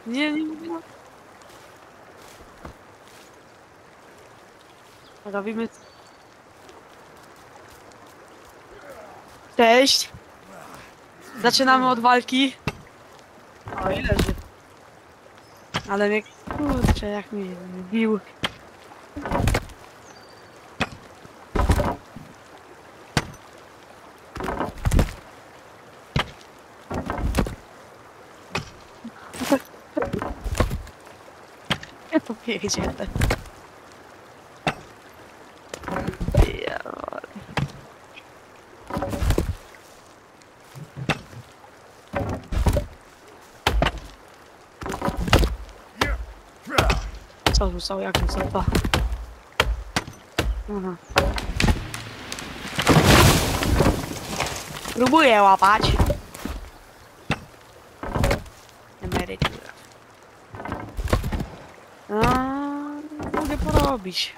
Nie, nie, nie. Robimy... Cześć! Zaczynamy od walki. O, i leży. Ale mnie... Kurczę, jak mnie wbił. Ja to wiedziałem. Ja... Co rzucał, jak rzucał? Dwa. Aha. Próbuję łapać. Emerytura. Mogę porobić.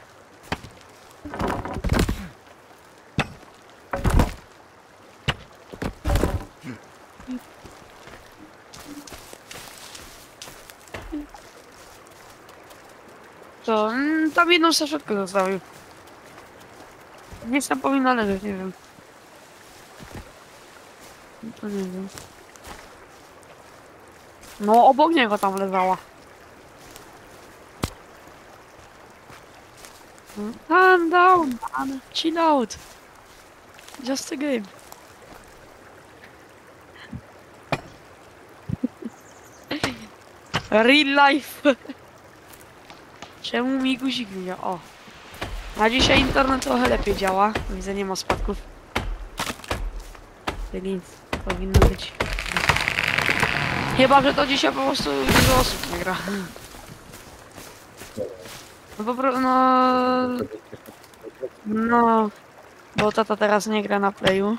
To tam jedną saszetkę zostawił. Nic tam powinno leżeć, nie wiem. To nie wiem. No, obok niego tam leżała. Calm down, man. Chill out. Just a game. Real life. Czemu mi guzik nie działa? O. Na dzisiaj internet trochę lepiej działa. Widzę, nie ma spadków. Czyli powinno być. Chyba, że to dzisiaj po prostu dużo osób nie gra. No po prostu, no, bo tata teraz nie gra na playu.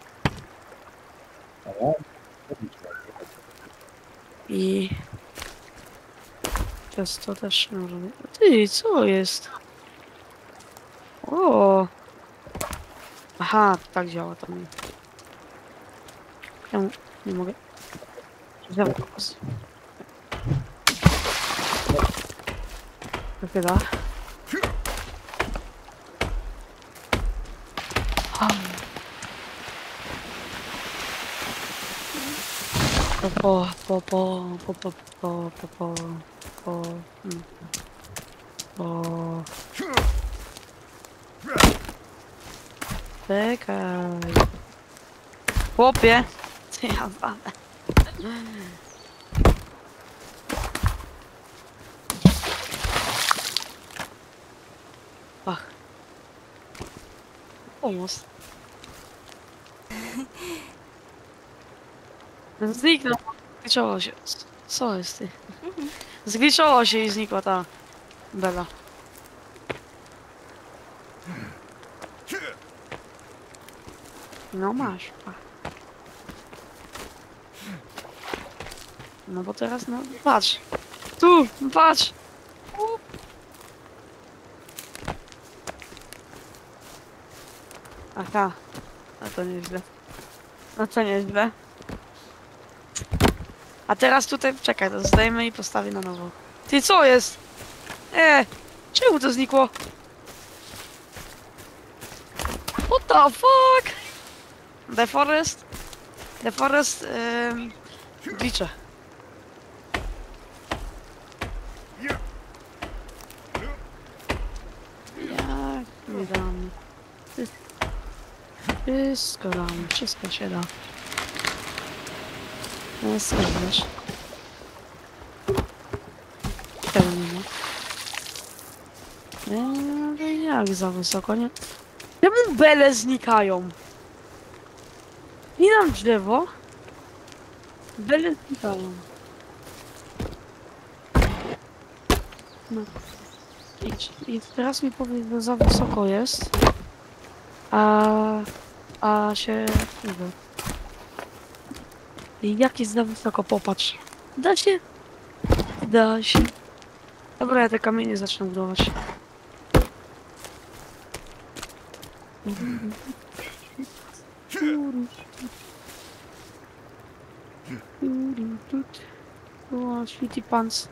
I przez to też może... Ty, co jest? O! Aha, tak działa to mnie. Czemu nie mogę? Zamknąć. To chyba. Czekaj. Chłopie! Co ja walę? Ach. Pomóż. Zniknął. Zgliczowało się. Co jest ty? Zgliczowało się i znikła ta Bela. No masz. No bo teraz no patrz. Tu, patrz. Aha. A to nieźle. No to nieźle. A teraz tutaj, czekaj, to zdejmę i postawię na nowo. Ty, co jest? Czemu to znikło? What the fuck? The Forest, glitche. Jak nie dam. Wszystko dam, wszystko się da. No, słyszysz. Tego nie ma. Jak za wysoko, nie? Czemu bele znikają? Minam drzewo. Bele znikają. No. I teraz mi powiedz, że za wysoko jest. A się... Jak jest za wysoko? Popatrz. Da się? Da się. Dobra, ja te kamienie zacznę budować. Oh, sweetie pants.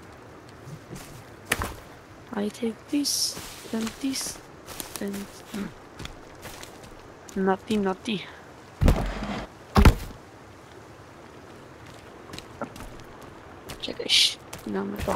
I take this, then this, then... Naughty, naughty. Czekaj, damy to.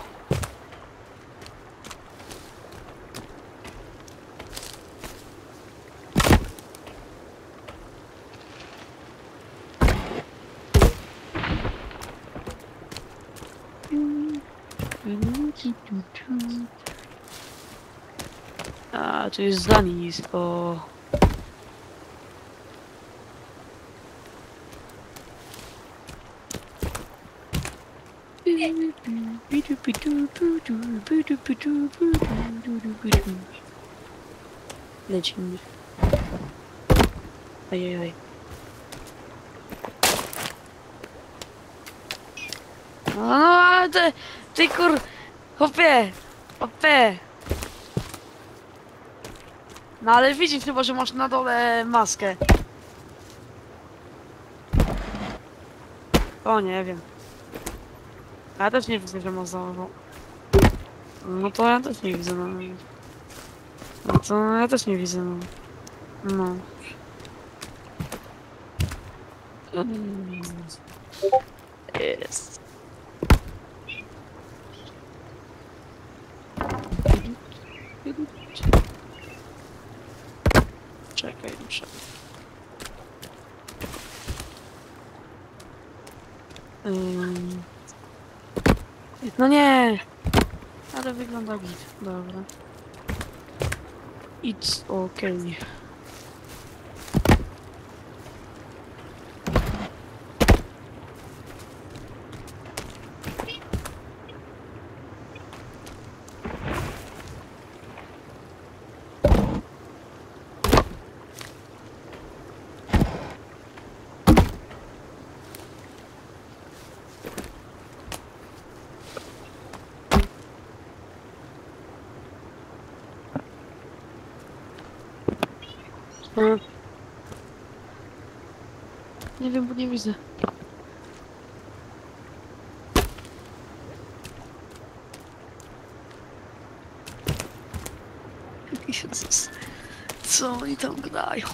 A, tu jest za nisko. Lecimy. Ajajaj. No, ty kur... Hopie! Hopie! No ale widzisz chyba, że masz na dole maskę. O, nie wiem. Ja też nie widzę, że ma założą. No to ja też nie widzę, no. No to ja też nie widzę, no. No. Jest. Czekaj, muszę. No nie! Ale wygląda git. Dobra. It's okay. Nie wiem, bo nie widzę. Jezus. Co oni tam gadają?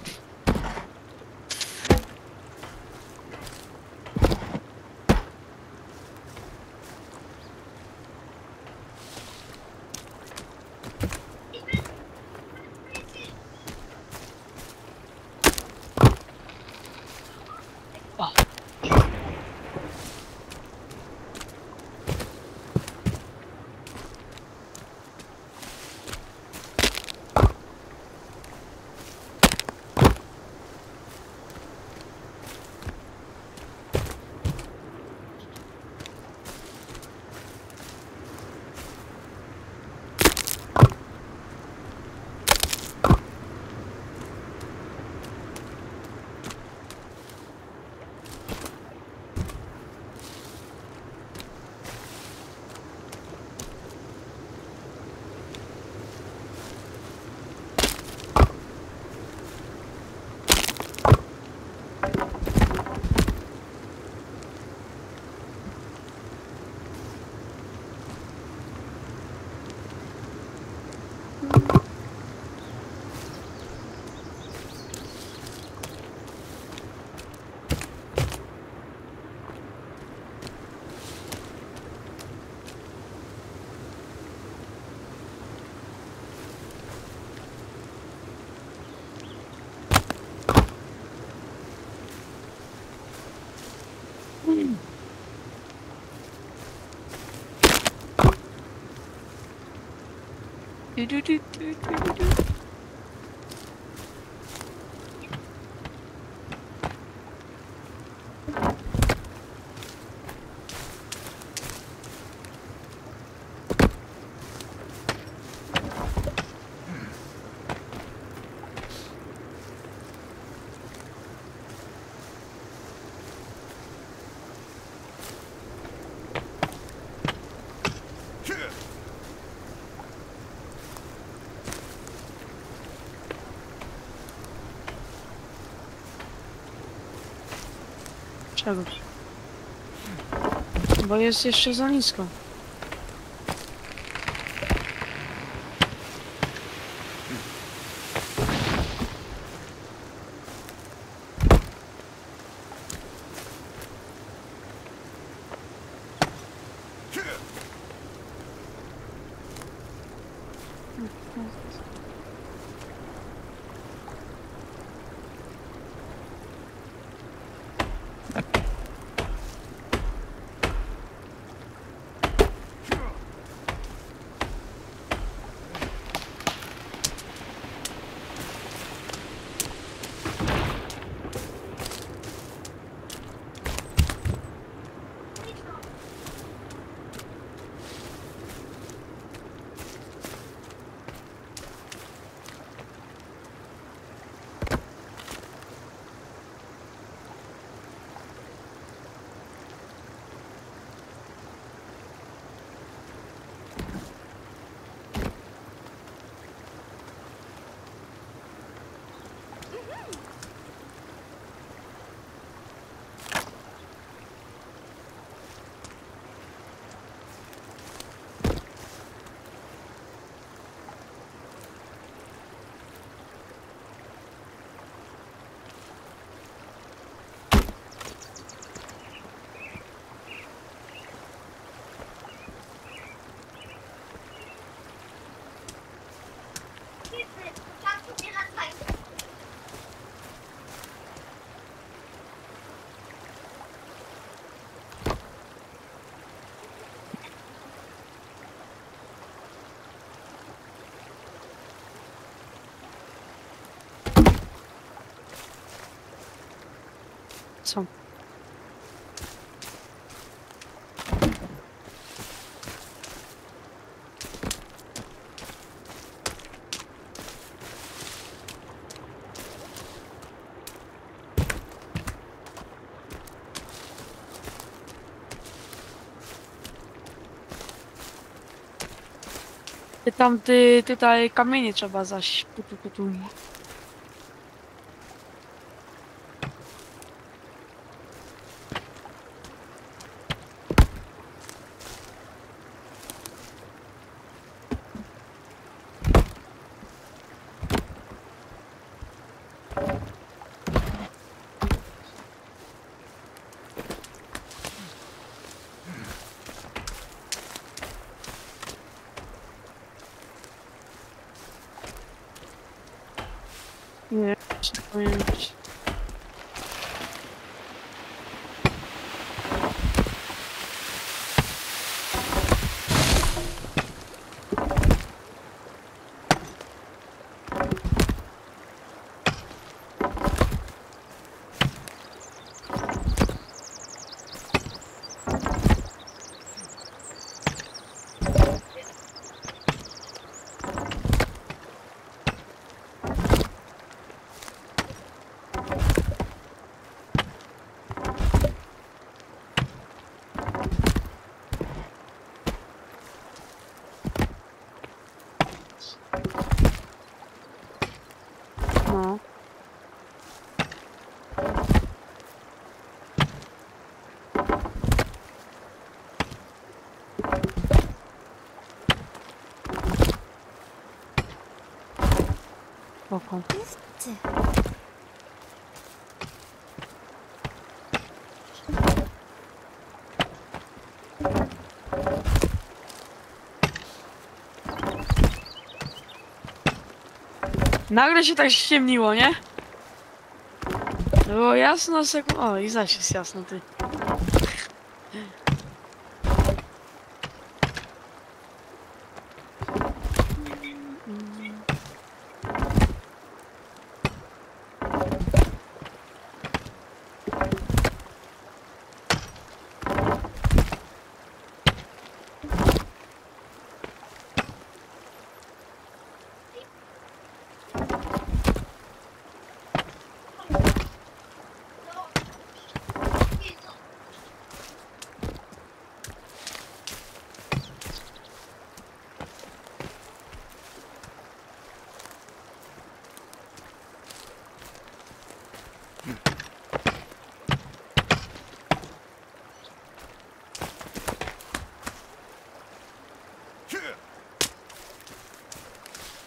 Czego? Bo jest jeszcze za nisko. Co? Tutaj kamienie trzeba zaś. Tu. Nie, jeszcze powinien być. No. Spoko. Nagle się tak ściemniło, nie? Było jasno, O, i zaś jest jasno, ty.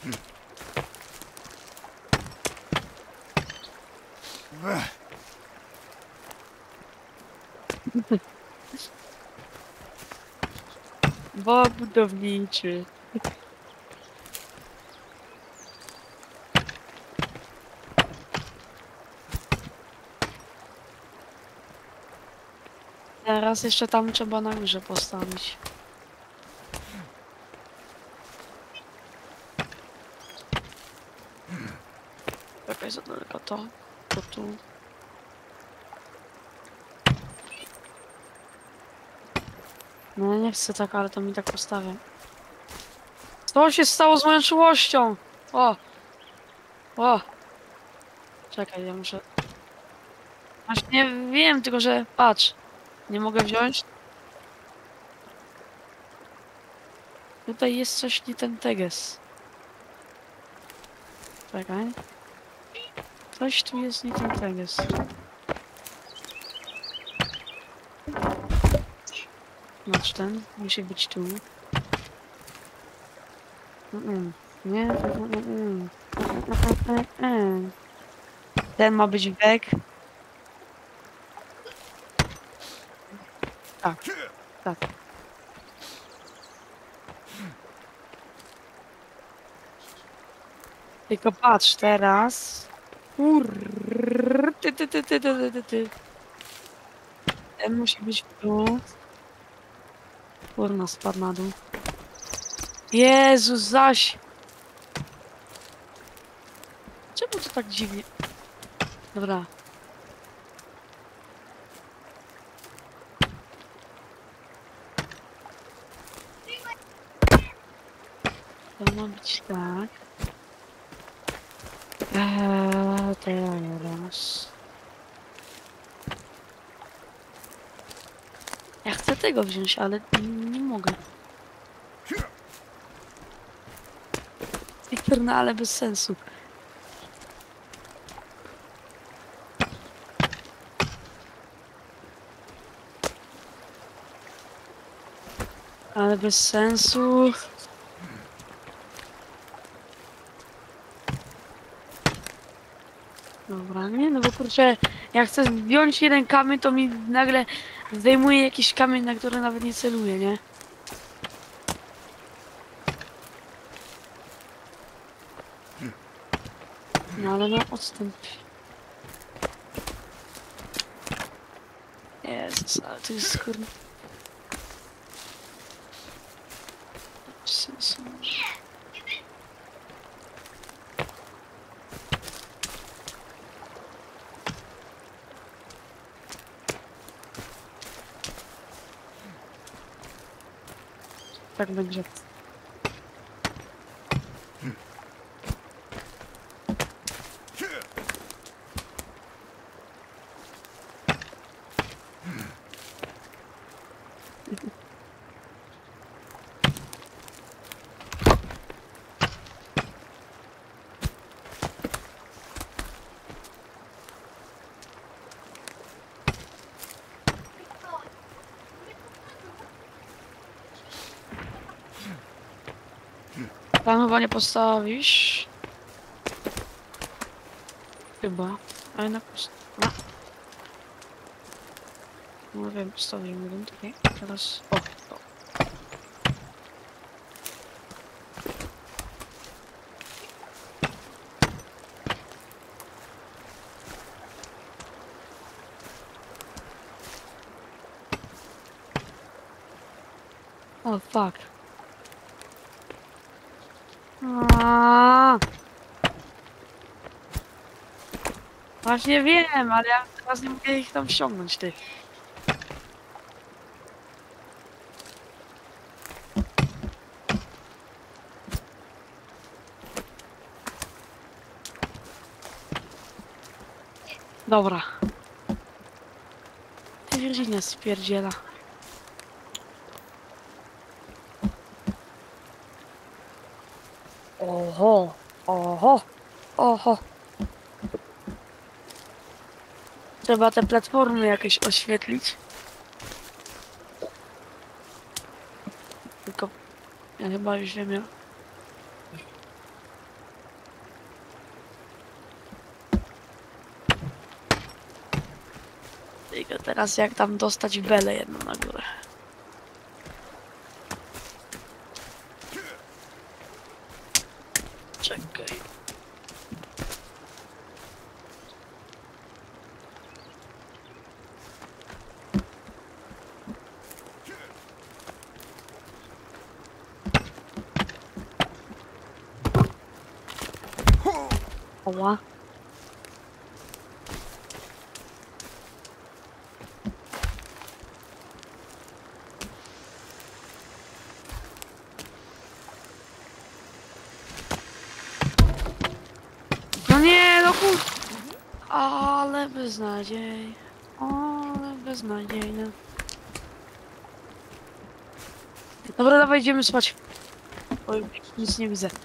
Bo budowniczy. Teraz jeszcze tam trzeba na górze postawić. Czekaj, za daleko to tu. No nie chcę tak, ale to mi tak postawię. Co się stało z moją czułością? O! O! Czekaj, ja muszę... Właśnie wiem, tylko że... Patrz. Nie mogę wziąć. Tutaj jest coś nie ten teges. Czekaj. Coś tu jest nie ten teges. Znaczy ten musi być tu. Nie. Ten ma być weg. Tak. Tak. Tylko patrz teraz. Ty. Ten musi być tu. Kurna, spadł na dół. Jezus zaś! Czemu to tak dziwnie? Dobra. To ma być tak. Teraz. Ja chcę tego wziąć, ale nie mogę. No ale bez sensu. Ale bez sensu. Dobra, nie, no bo kurczę, jak chcę zdjąć jeden kamień, to mi nagle zdejmuje jakiś kamień, na który nawet nie celuję, nie? No ale no odstęp. Jezus, ale to jest kurde. Bez sensu. Tak będzie. Tam chyba nie postawisz. Chyba. A jednak postawisz. No wiem, postawiłem jeden tutaj. Teraz... O. Oh fuck. Właśnie wiem, ale ja teraz nie mogę ich tam ściągnąć, ty. Dobra. Virginia spierdziela. Oho, oho, oho. Trzeba te platformy jakieś oświetlić. Tylko ja chyba już wiem jak. Teraz jak tam dostać belę jedną na górę. Czekaj. Oła. No nie, no kur... Ale beznadziej. Ale beznadziejne. Dobra, dawaj, idziemy spać. Oj, nic nie widzę.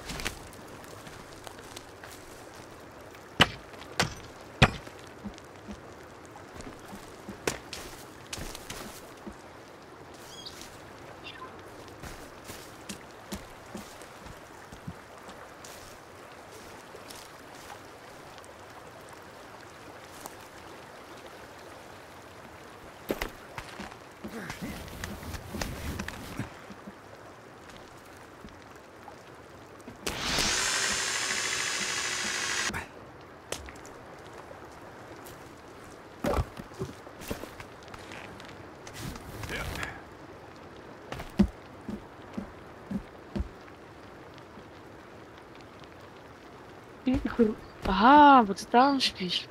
Aha, bo ty tam śpisz.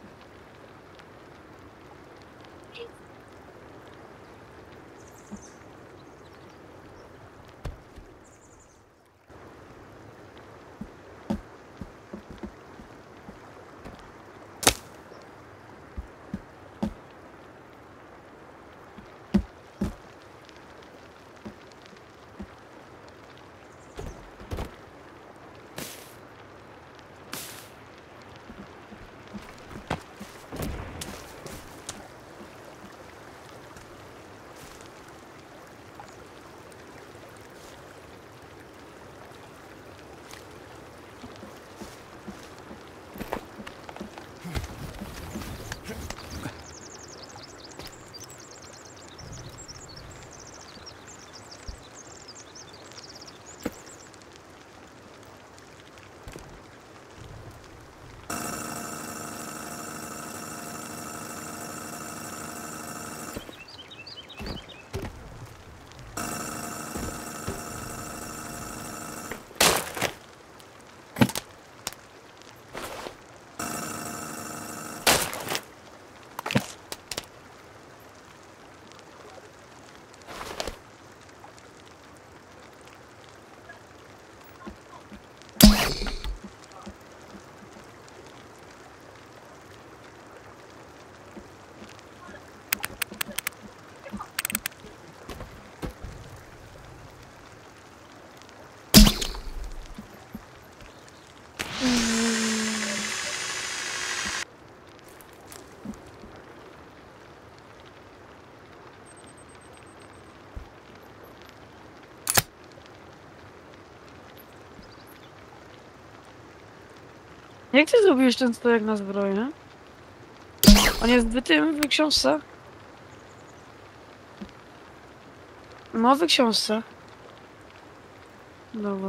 Jak ty zrobiłeś ten stojak na zbroję? On jest w tym, w książce? No, w książce. Dobra.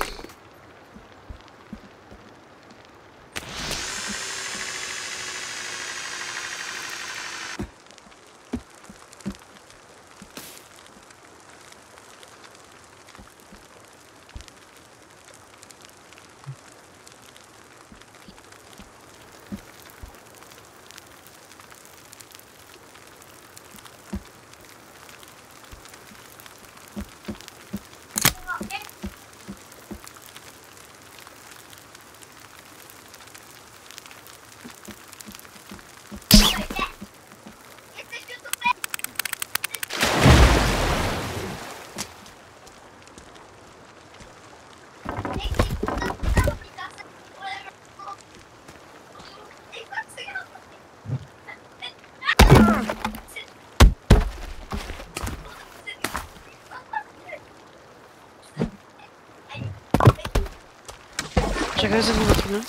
Czekaj, zobaczymy.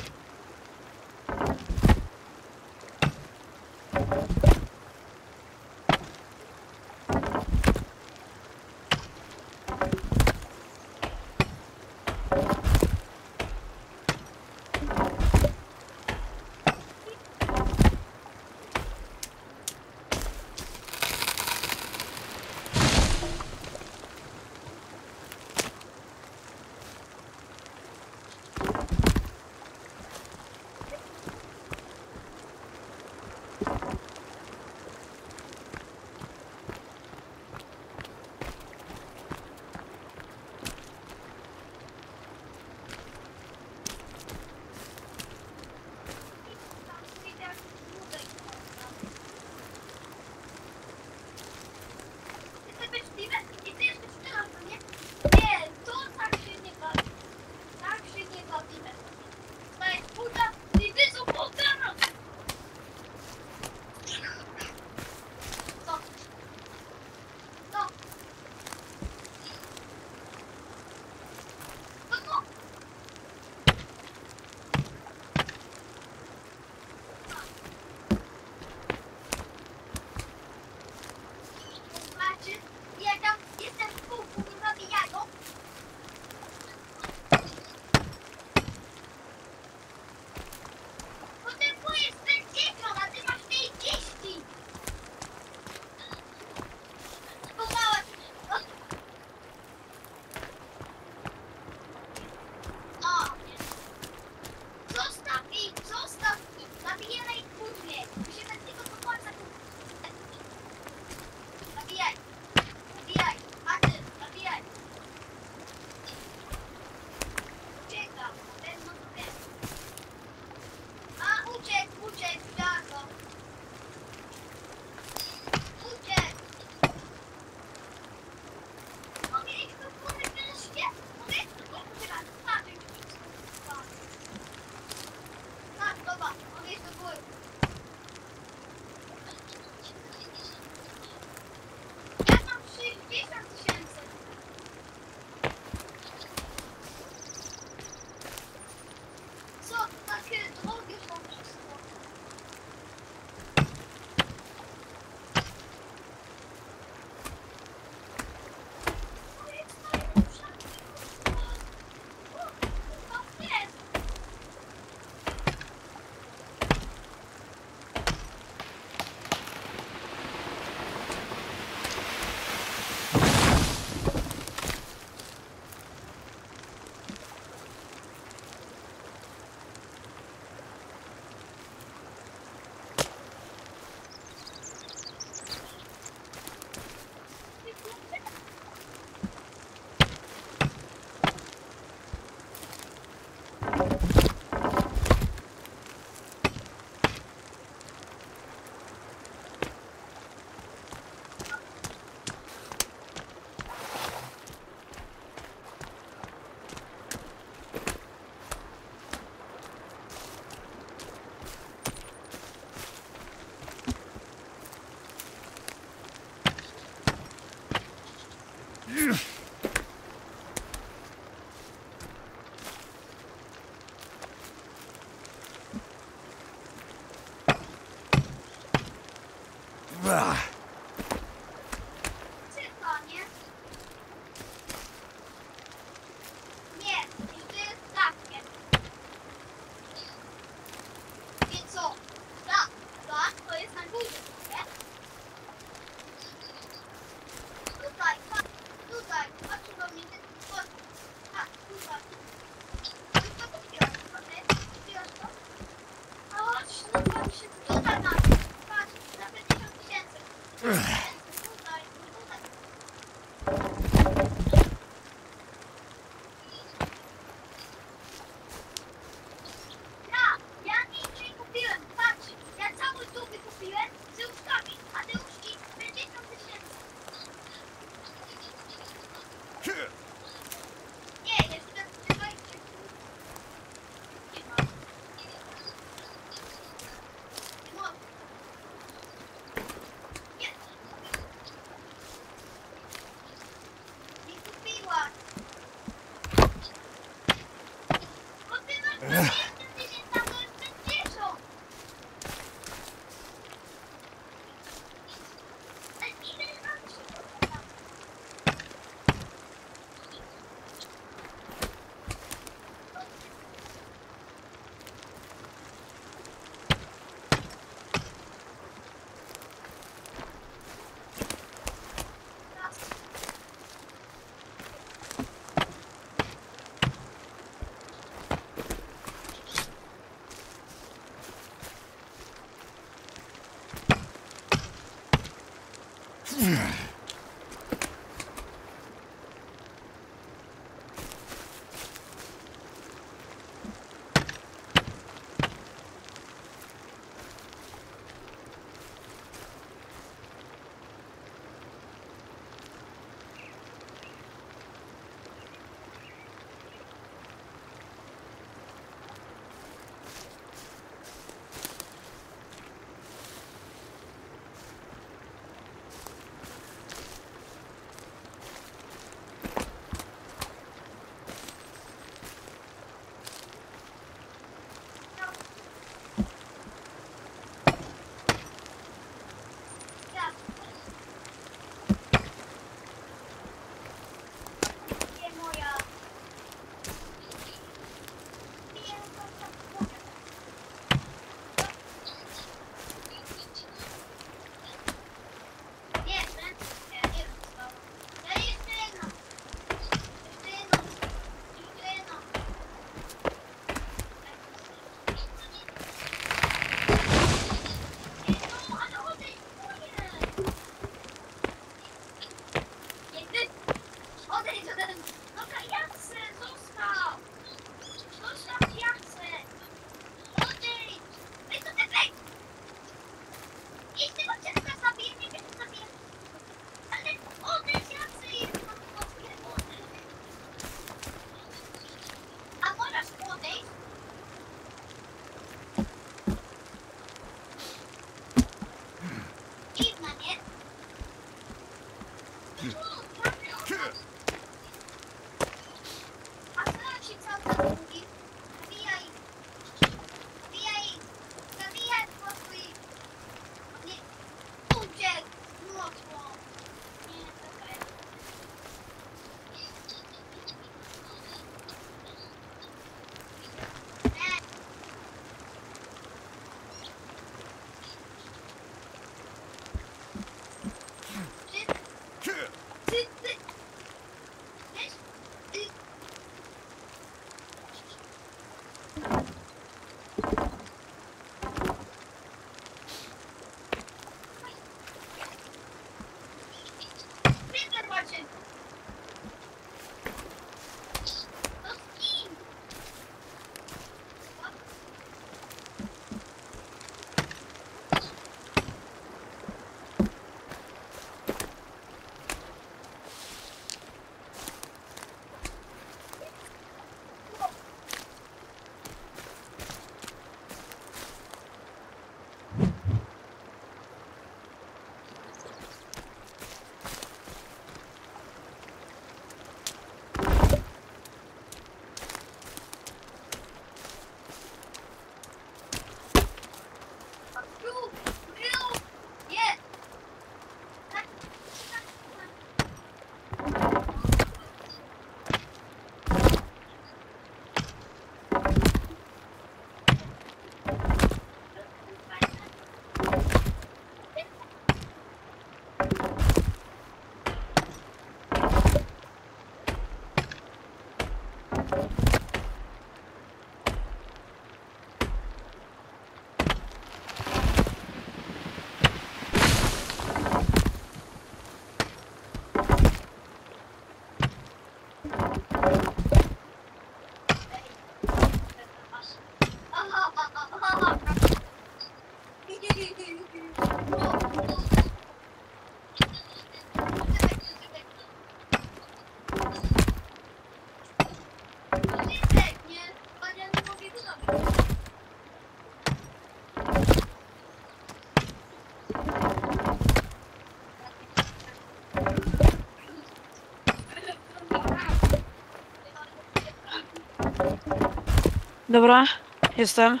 Dobra, jestem.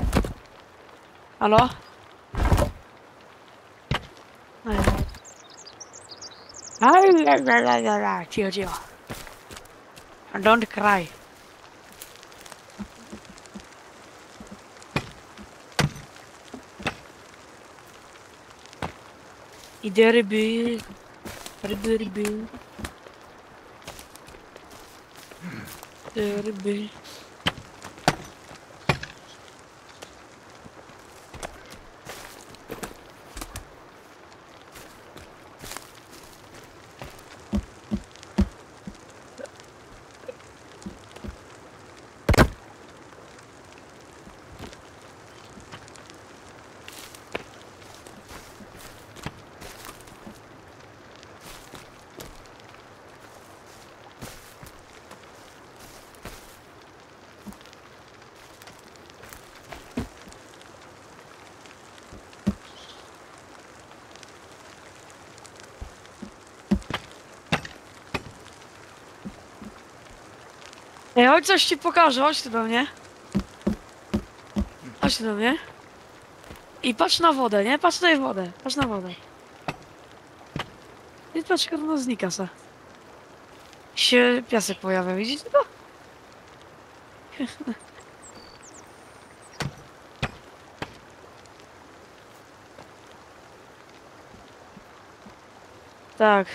Halo? Cicho, cicho. Don't cry. Idę ryby. Ryby, ryby. Idę ryby. Ej, chodź coś ci pokażę, chodź tu do mnie. Chodź tu do mnie. I patrz na wodę, nie? Patrz tutaj w wodę, patrz na wodę. I patrz, jak ona znika se. Się piasek pojawia, widzicie to? Tak.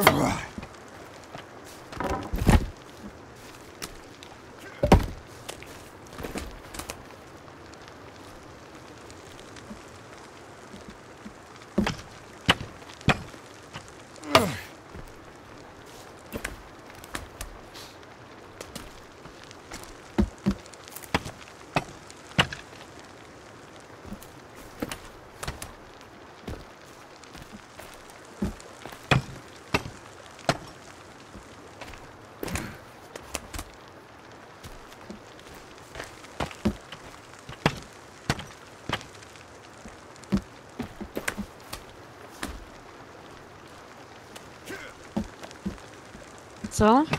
Co?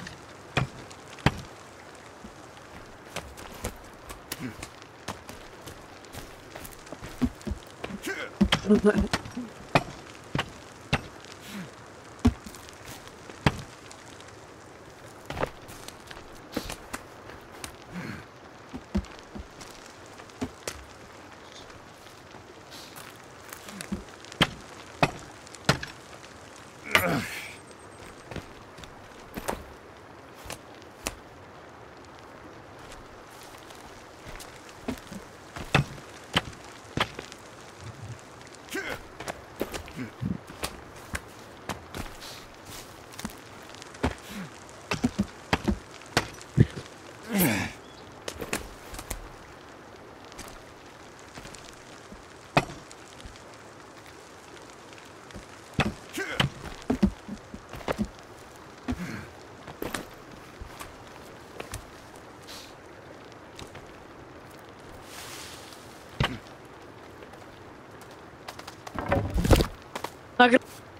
Nagra...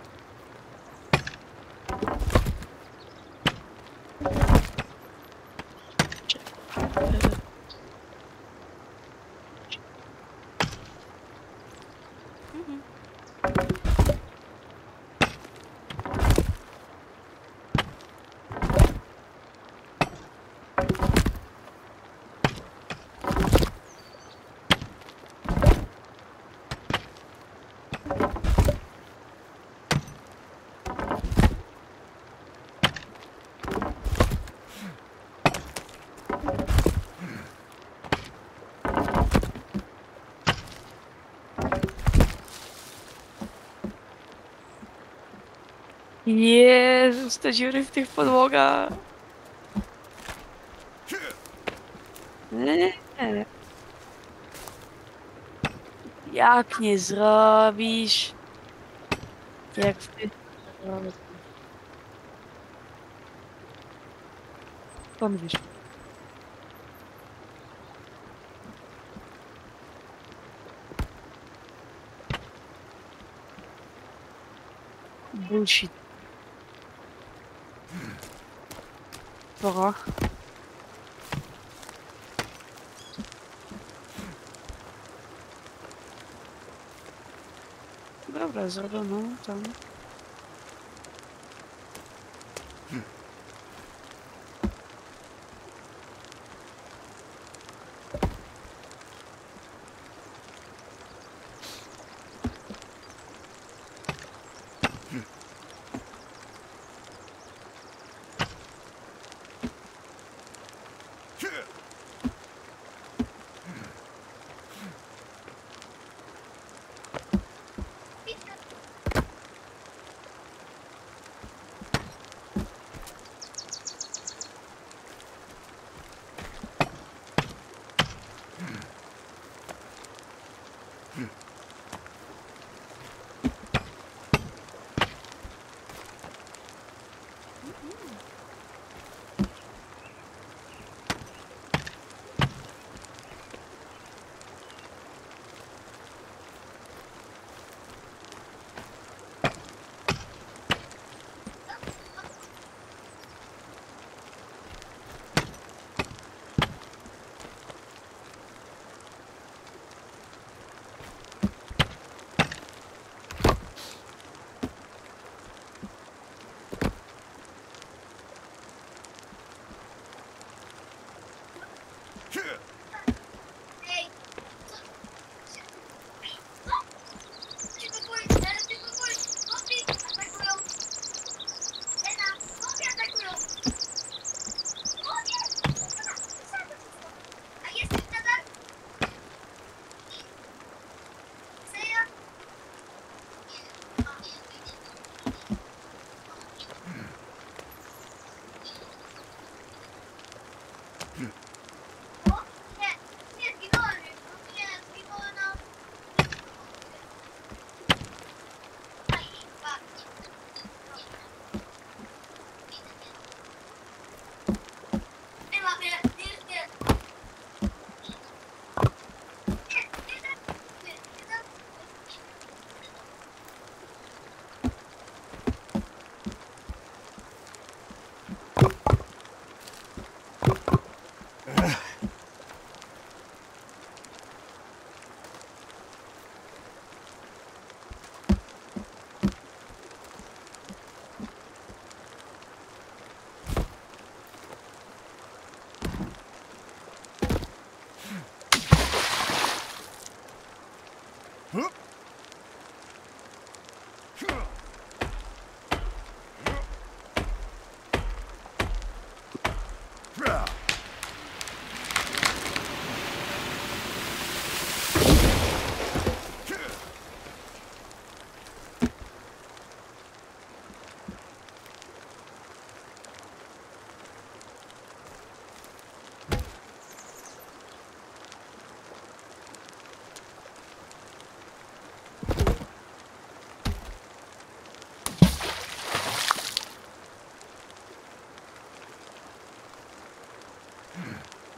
Jezus, te dziury w tych podłogach. Nie. Jak nie zrobisz? Jak ty... Pan wiesz. Bullshit. Dobra. Dobra, zrobiono tam.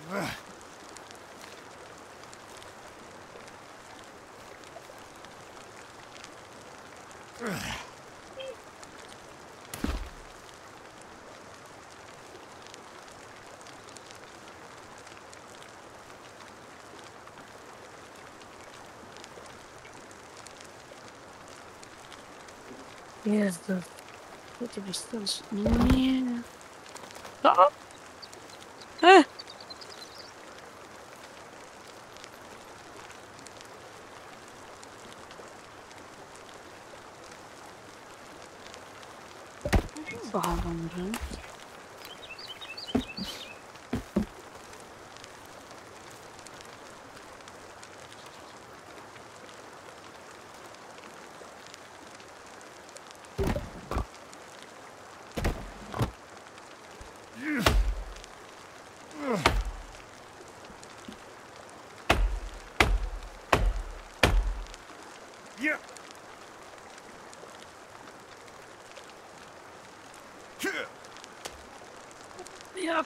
Jezu. Co to wystarczy? No nie. O! E! Dobrze. Ja.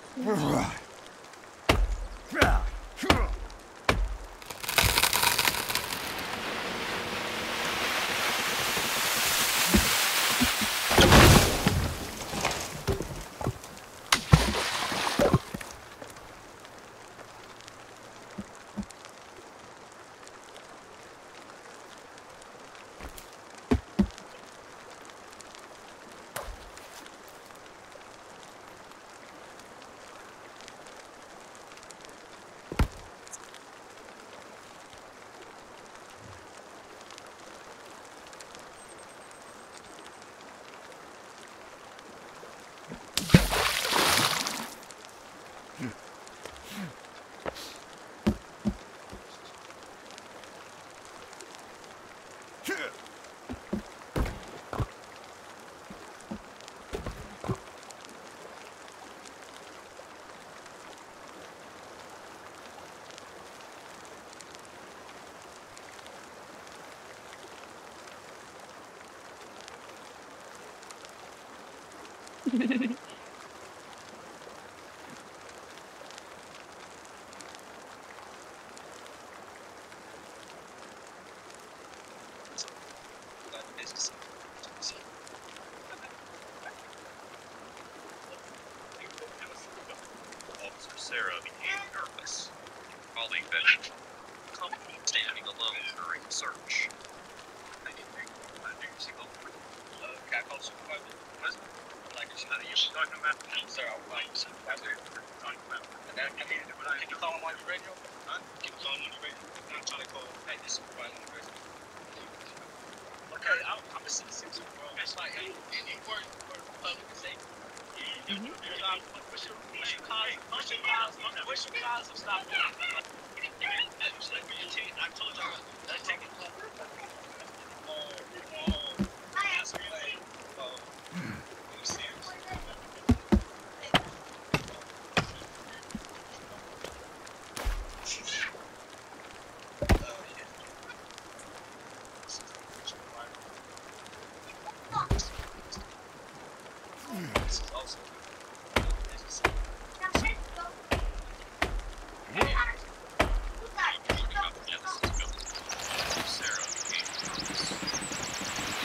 Officer Sarah became nervous, calling that company standing alone during the search. I didn't think I knew she go for can I call supervisor? Like she's not used to talking about sir, I would like supervisor talking about. And then can you call him on the radio? Huh? Can you call him on the radio? I'm trying to call hey this supervisor on the radio. Okay, I'm a citizen too, bro. It's like hey, you work for public safety. What's your cause of stopping? I told you I take it. This is also Sarah became nervous.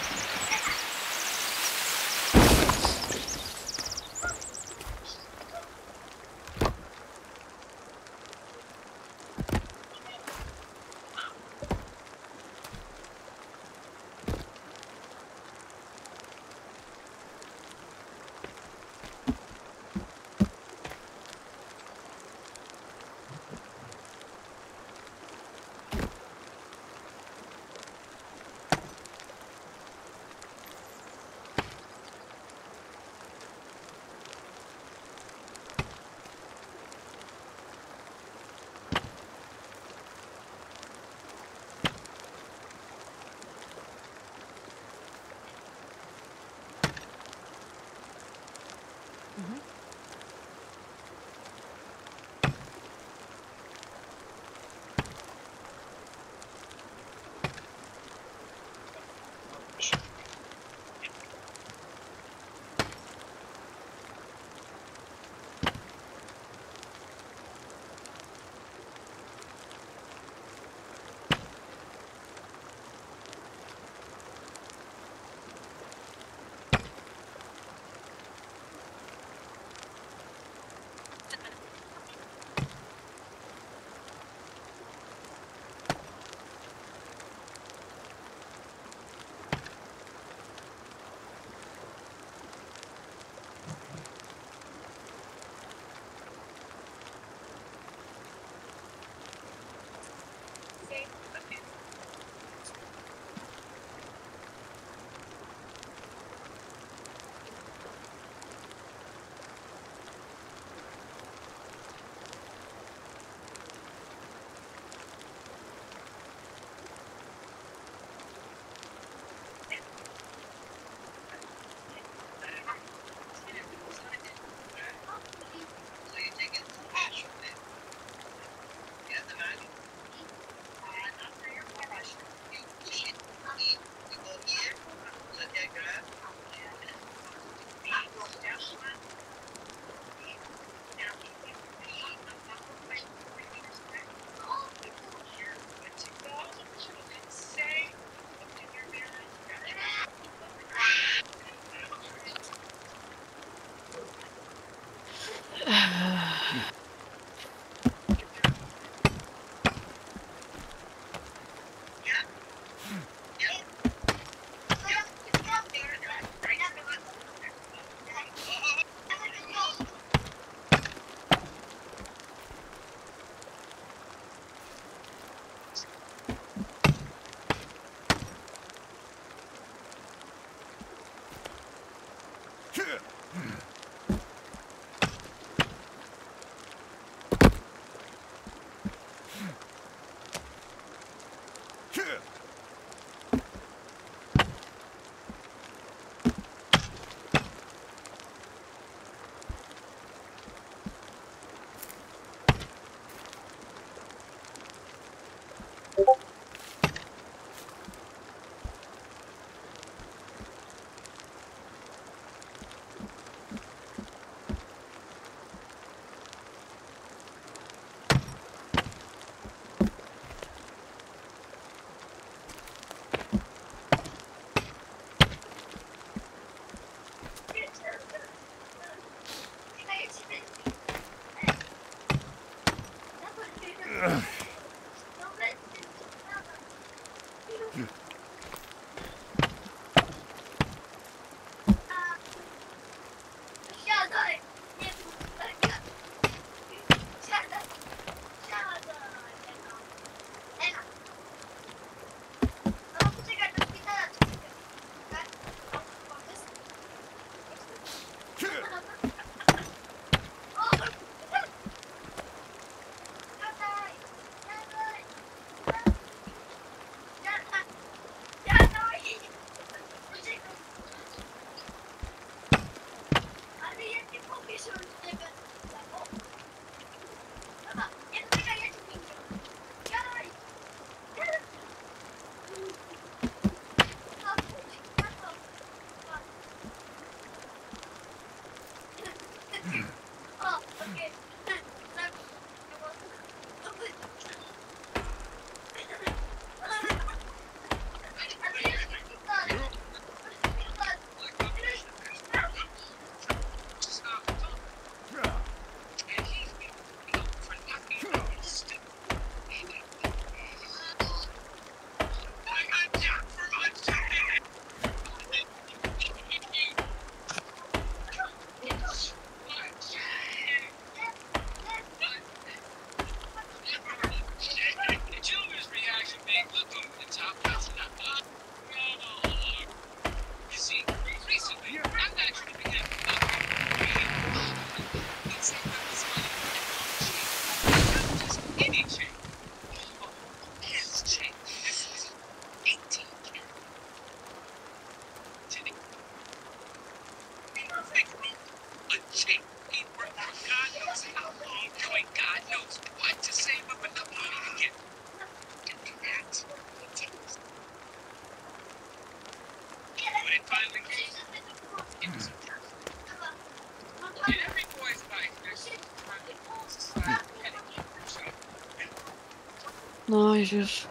No już.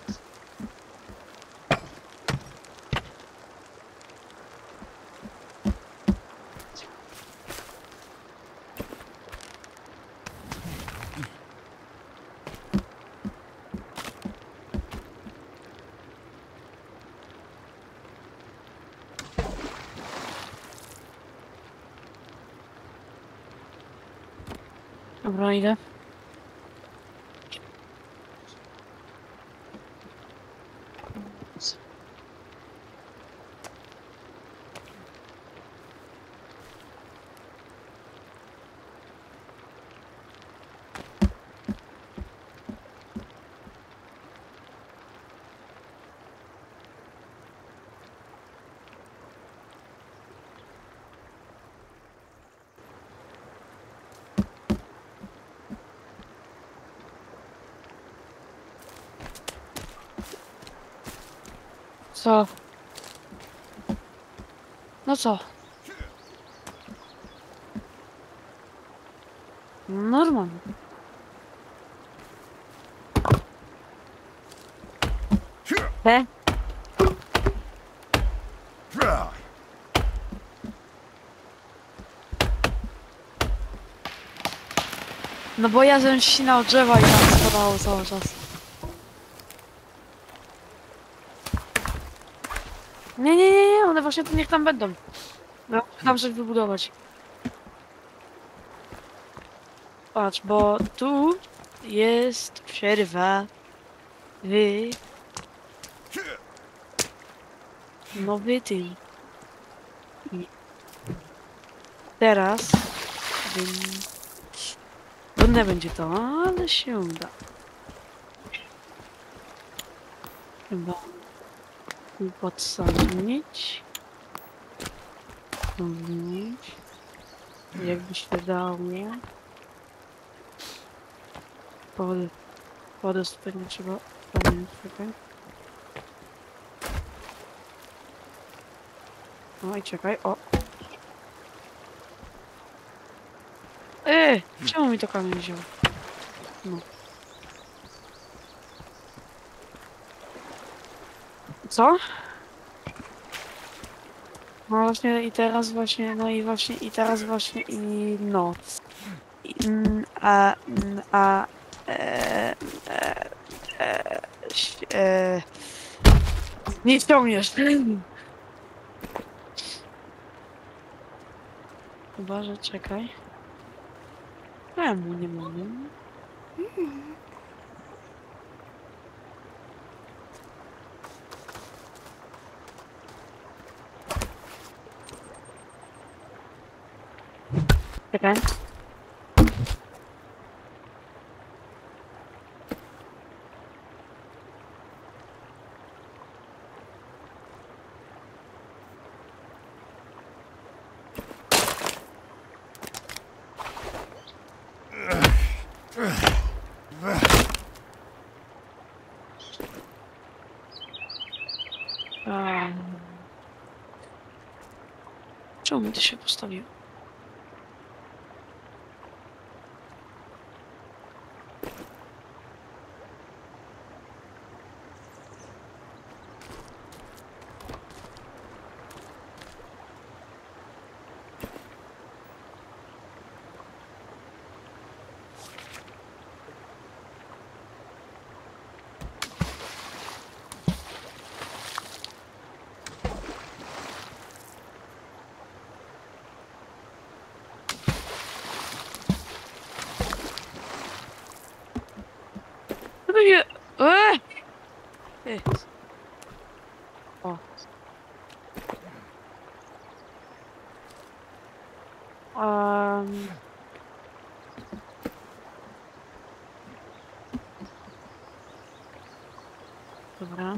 Dobra, idę. Co? No co? Normalnie. He? No bo ja żem ścinał drzewa i tam spadało cały czas. Nie, one właśnie tu niech tam będą. No, tam coś wybudować. Patrz, bo tu jest przerwa w nowy tym. I teraz trudne będzie to, ale się uda. Chyba tu podsadzić. Jakby się dało. Wodę pewnie trzeba pamiętać, czekaj. No i czekaj, o. Czemu mi to kamień wziął? No. Co? No właśnie i teraz właśnie, no i właśnie i teraz właśnie i no. I, e, nie ściągniesz. Chyba, że czekaj. Czemu nie mogę? Czekaj. Czemu mi to się postawiło? To się... O. Dobra.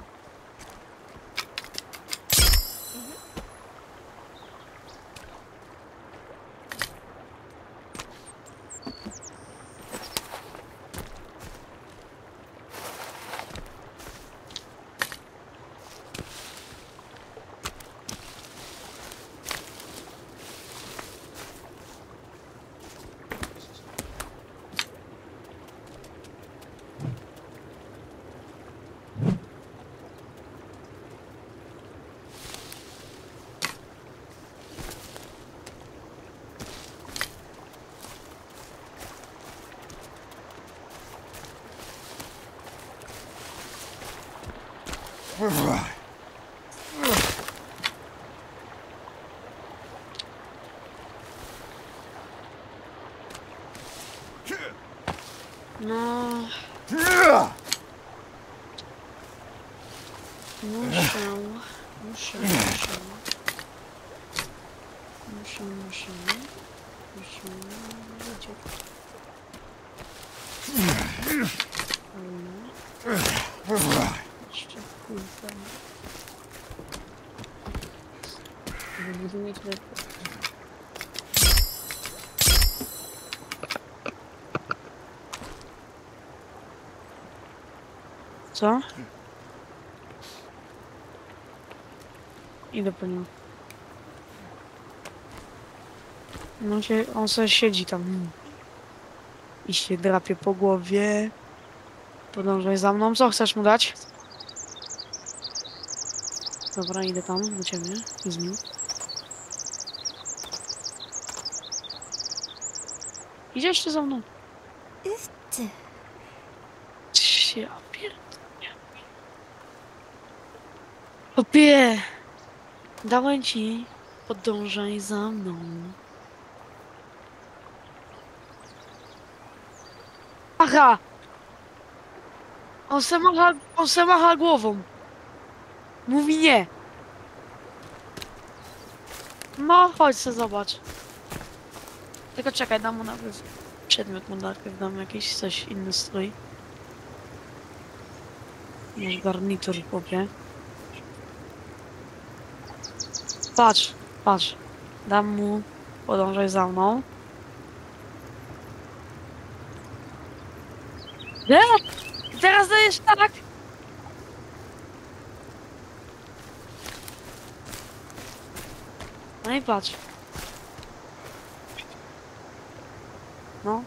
No... Muszę. Jeszcze kurwa. Wybuduję tyle. Co? Idę po nią. No on sobie siedzi tam. I się drapie po głowie. Podążaj za mną. Co chcesz mu dać? Dobra, idę tam do ciebie. Z nim. Idziesz ty za mną? Ty. Ja pierdolę. Opie! Dałem ci, podążaj za mną. Aha! On se macha głową. Mówi nie. No, chodź se zobacz. Tylko czekaj, dam mu najpierw przedmiot, mu najpierw dam jakiś coś, inny strój. Masz garnitur, chłopie. Patrz, patrz. Dam mu, podążaj za mną. Nie! I teraz dajesz tak! No i patrz. No.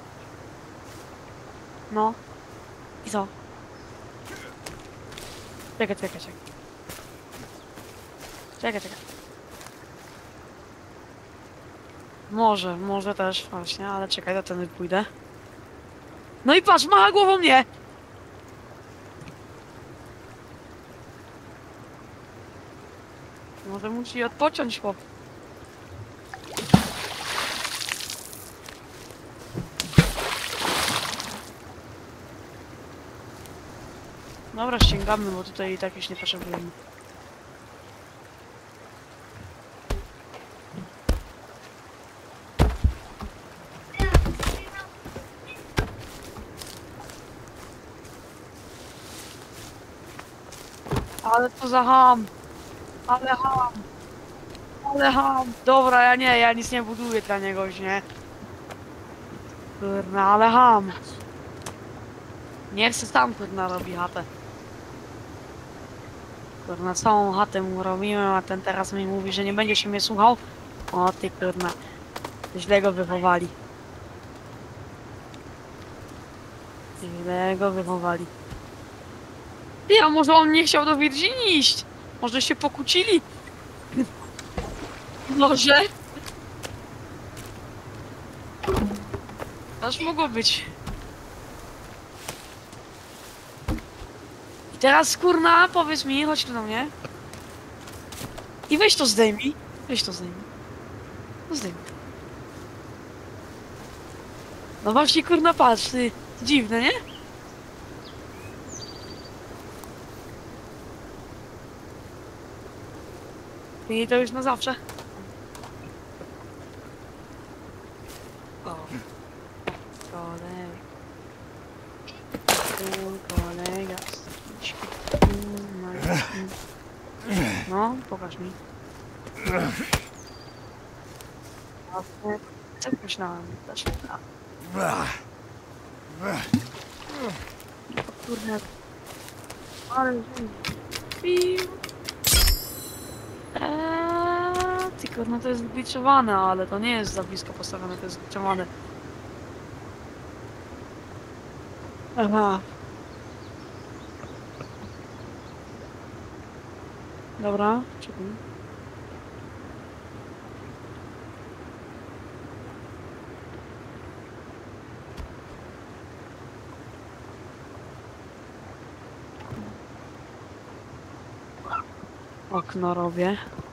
No. I co? Czekaj, czekaj, czekaj. Czekaj, czekaj. Może też właśnie, ale czekaj, do ten pójdę. No i patrz, macha głową nie! Może musi odpocząć, chłop. Dobra, ściągamy, bo tutaj i tak już nie potrzebujemy. Ale to za ham! Ale ham! Ale ham! Dobra, ja nic nie buduję dla niego już, nie? Kurna, ale ham! Nie chcę sam, kurna, robi chatę. Kurna, całą chatę mu robiłem, a ten teraz mi mówi, że nie będzie się mnie słuchał. O ty, kurna. Źle go wychowali. Źle go wychowali. Ty, a może on nie chciał do Virginii iść? Może się pokłócili? Może? Aż mogło być. I teraz, kurna, powiedz mi, chodź tu do mnie. I weź to zdejmij. Weź to zdejmij. No zdejmij. No właśnie, kurna, patrz, ty. Dziwne, nie? I to już na zawsze. O. Kolega. Kolega. No, pokaż mi. Tak myślałem, też myślałem. Kurde. Ale... Ty kurna, to jest zgliczowane, ale to nie jest za blisko postawione, to jest zgliczowane. Aha. Dobra, czekaj. Okno robię.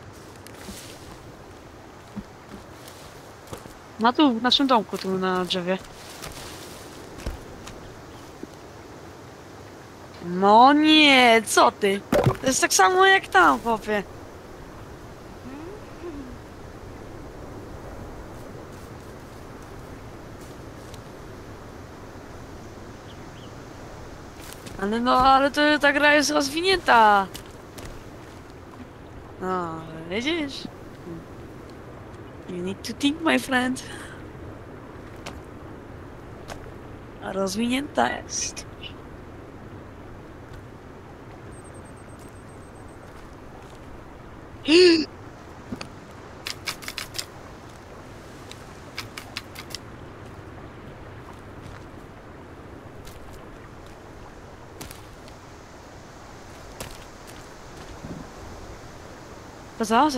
No tu, w naszym domku, tu na drzewie. No nie, co ty? To jest tak samo jak tam, chłopie. Ale no, ale to ta gra jest rozwinięta. No, widzisz? You need to think, my friend. Rozwinięta jest. Co?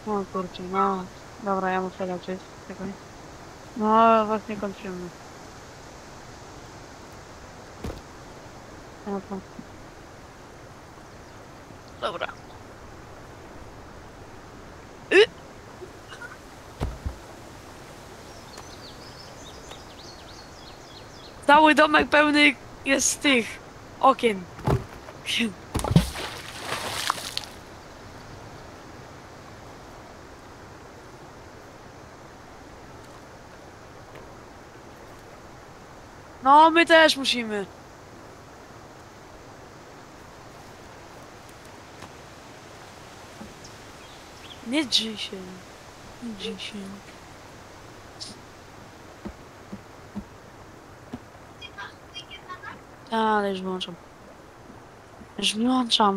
O kurczę, no. Dobra, ja muszę lecieć. Czekaj. No, właśnie kończymy. No to. Dobra. Y! Cały domek pełny jest tych okien. No, my też musimy. Nie drzyj się. Nie drzyj się. Ale już wyłączam. Już wyłączam.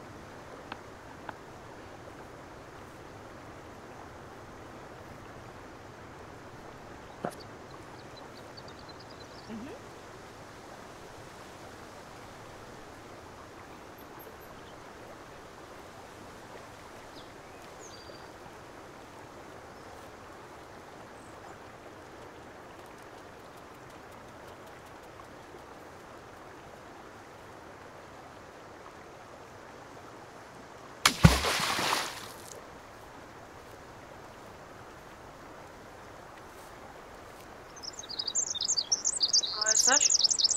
No, jesteś?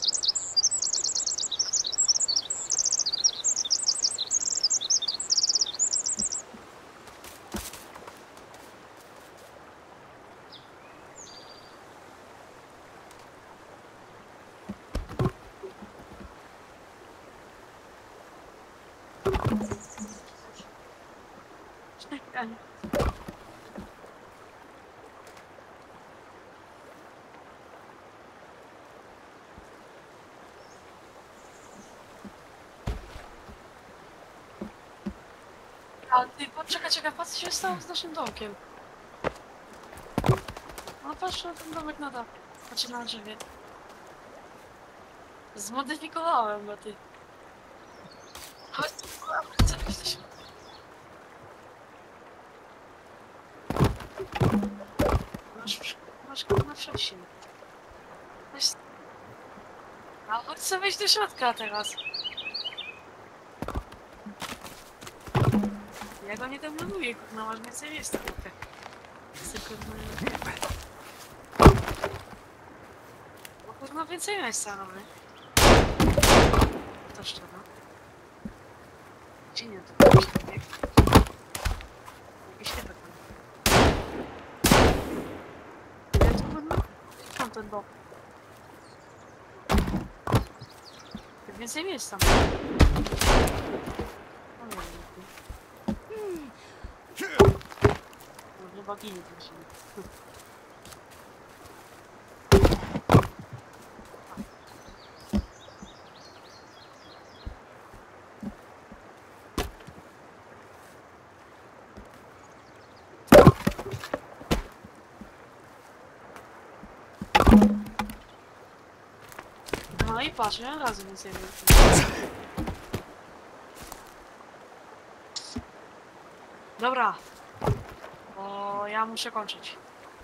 Czekaj. A ty, czekaj, patrz co się stało z naszym domkiem. No patrz na ten domek na dach. Znaczy na drzewie. Zmodyfikowałem go, ty. Chodź, chcę wejść do środka. Masz go na wcześniej. Weź... A chodź sobie wejść do środka teraz. Ja go nie demoluję, kurna, masz więcej miejsca. Bo kurna więcej miejsca robię. To szczerze. Gdzie nie to? Jakiś typek. Ja tu kurna... Mam ten dom. Więcej miejsca. O nie, no chyba ginie ten silnik. No i patrz, ja razem nic nie wiem. Dobra. Bo ja muszę kończyć.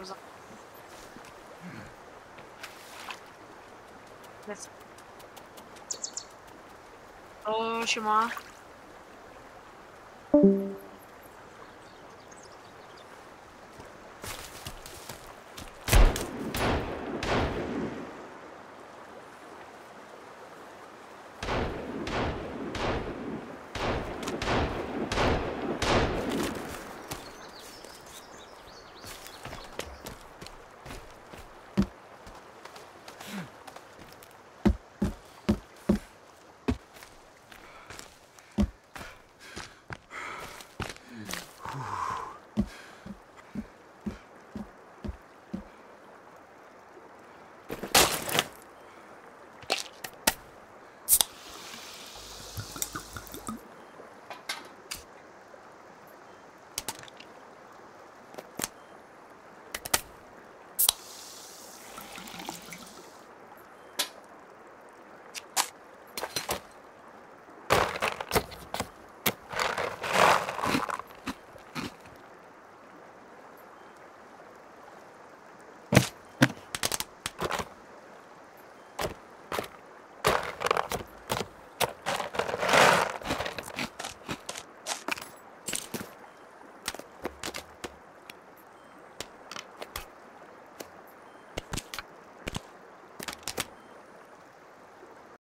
Lecę. To siema.